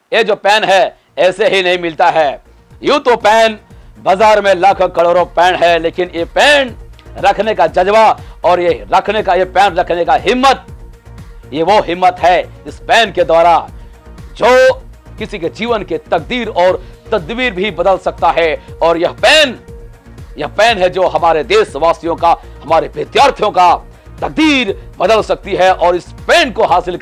ये जो पेन है ऐसे ही नहीं मिलता है। यूं तो पेन बाजार में लाखों करोड़ों पेन है, लेकिन ये पेन रखने का जज्बा और ये पेन रखने का हिम्मत, ये वो हिम्मत है इस पेन के द्वारा जो किसी के जीवन के तकदीर और तदबीर भी बदल सकता है। और यह पेन है जो हमारे देशवासियों का, हमारे विद्यार्थियों का तकदीर बदल सकती है। और इस पेन को हासिल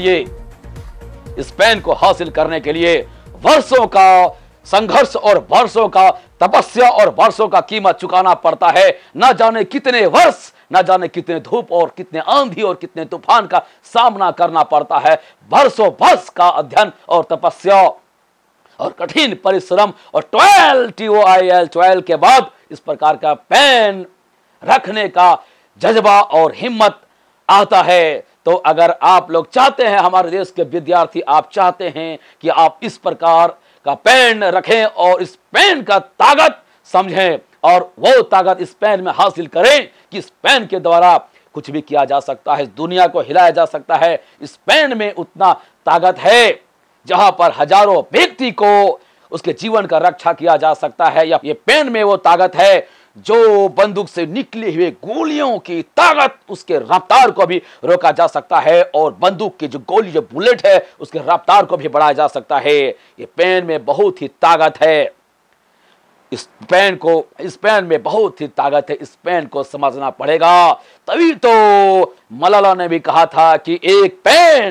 करने के लिए वर्षों का संघर्ष और वर्षों का तपस्या और वर्षों का कीमत चुकाना पड़ता है। न जाने कितने वर्ष, न जाने कितने धूप और कितने आंधी और कितने तूफान का सामना करना पड़ता है। वर्षों वर्ष का अध्ययन और तपस्या और कठिन परिश्रम और 12 के बाद इस प्रकार का पेन रखने का जज्बा और हिम्मत आता है। तो अगर आप लोग चाहते हैं, हमारे देश के विद्यार्थी आप चाहते हैं कि आप इस प्रकार का पेन रखें और इस पेन का ताकत समझें और वो ताकत इस पेन में हासिल करें कि इस पेन के द्वारा कुछ भी किया जा सकता है, दुनिया को हिलाया जा सकता है। इस पेन में उतना ताकत है जहां पर हजारों व्यक्ति को उसके जीवन का रक्षा किया जा सकता है। या ये पेन में वो ताकत है जो बंदूक से निकली हुई गोलियों की ताकत, उसके रफ्तार को भी रोका जा सकता है और बंदूक की जो गोली, जो बुलेट है, उसके रफ्तार को भी बढ़ाया जा सकता है। ये पेन में बहुत ही ताकत है। इस पेन में बहुत ही ताकत है। इस पेन को समझना पड़ेगा। तभी तो मलाला ने भी कहा था कि एक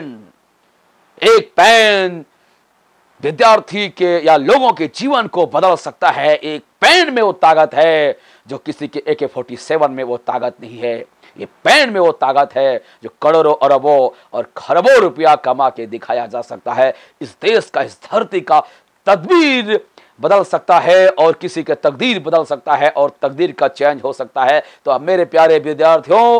पेन विद्यार्थी के या लोगों के जीवन को बदल सकता है। एक पेन में वो ताकत है जो किसी के AK-47 में वो ताकत नहीं है। ये पेन में वो ताकत है जो करोड़ों अरबों और खरबों रुपया कमा के दिखाया जा सकता है। इस देश का, इस धरती का तदबीर बदल सकता है और किसी के तकदीर बदल सकता है और तकदीर का चेंज हो सकता है। तो अब मेरे प्यारे विद्यार्थियों,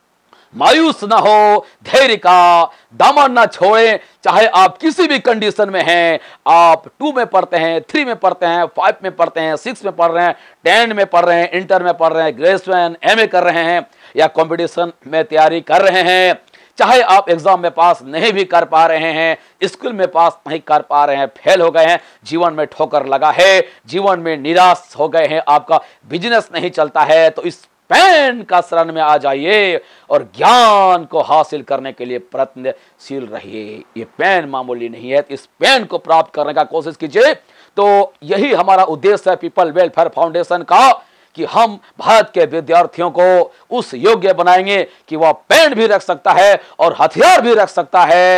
मायूस ना हो, धैर्य का दामन ना छोड़ें। चाहे आप किसी भी कंडीशन में हैं, आप 2 में पढ़ते हैं, 3 में पढ़ते हैं, 5 में पढ़ते हैं, 6 में पढ़ रहे हैं, 10 में पढ़ रहे हैं, इंटर में पढ़ रहे हैं, ग्रेजुएशन MA कर रहे हैं या कंपटीशन में तैयारी कर रहे हैं, चाहे आप एग्जाम में पास नहीं भी कर पा रहे हैं, स्कूल में पास नहीं कर पा रहे हैं, फेल हो गए हैं, जीवन में ठोकर लगा है, जीवन में निराश हो गए हैं, आपका बिजनेस नहीं चलता है, तो इस पेन का शरण में आ जाइए और ज्ञान को हासिल करने के लिए प्रयत्नशील रहिए। ये पेन मामूली नहीं है। इस पेन को प्राप्त करने का कोशिश कीजिए। तो यही हमारा उद्देश्य है पीपल वेलफेयर फाउंडेशन का, कि हम भारत के विद्यार्थियों को उस योग्य बनाएंगे कि वह पेन भी रख सकता है और हथियार भी रख सकता है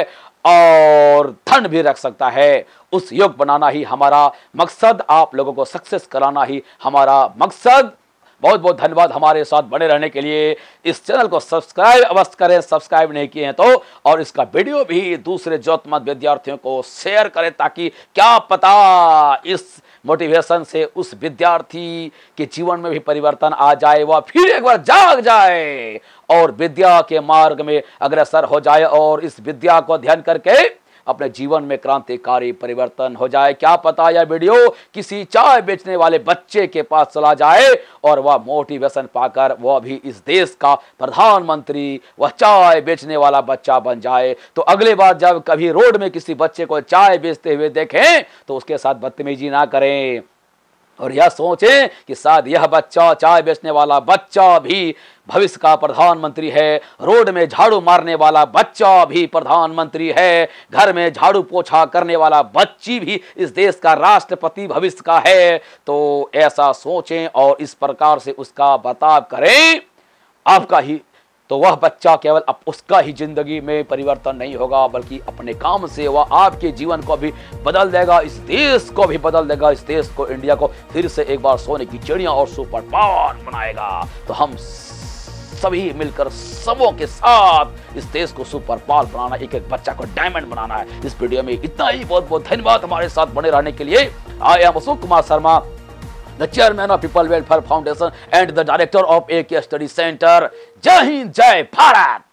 और धन भी रख सकता है। उस योग्य बनाना ही हमारा मकसद, आप लोगों को सक्सेस कराना ही हमारा मकसद। बहुत बहुत धन्यवाद हमारे साथ बने रहने के लिए। इस चैनल को सब्सक्राइब अवश्य करें, सब्सक्राइब नहीं किए हैं तो, और इसका वीडियो भी दूसरे जरूरतमंद विद्यार्थियों को शेयर करें ताकि क्या पता इस मोटिवेशन से उस विद्यार्थी के जीवन में भी परिवर्तन आ जाए, वह फिर एक बार जाग जाए और विद्या के मार्ग में अग्रसर हो जाए और इस विद्या को अध्ययन करके अपने जीवन में क्रांतिकारी परिवर्तन हो जाए। क्या पता यह वीडियो किसी चाय बेचने वाले बच्चे के पास चला जाए और वह मोटिवेशन पाकर वह भी इस देश का प्रधानमंत्री, वह चाय बेचने वाला बच्चा बन जाए। तो अगले बार जब कभी रोड में किसी बच्चे को चाय बेचते हुए देखें तो उसके साथ बदतमीजी ना करें और यह सोचें कि शायद यह बच्चा, चाय बेचने वाला बच्चा भी भविष्य का प्रधानमंत्री है, रोड में झाड़ू मारने वाला बच्चा भी प्रधानमंत्री है, घर में झाड़ू पोछा करने वाला बच्ची भी इस देश का राष्ट्रपति भविष्य का है। तो ऐसा सोचें और इस प्रकार से उसका बर्ताव करें, आपका ही तो वह बच्चा केवल अब उसका ही जिंदगी में परिवर्तन नहीं होगा बल्कि अपने काम से वह आपके जीवन को भी बदल देगा, इस देश को भी बदल देगा, इस देश को, इंडिया को फिर से एक बार सोने की चिड़िया और सुपर पावर बनाएगा। तो हम सभी मिलकर सबों के साथ इस देश को सुपर पावर बनाना, एक एक बच्चा को डायमंड बनाना है। इस वीडियो में इतना ही। बहुत बहुत धन्यवाद हमारे साथ बने रहने के लिए। I am Ashok Kumar Sharma, the chairman of People Welfare Foundation and the director of AK Study Center. जय हिंद, जय भारत।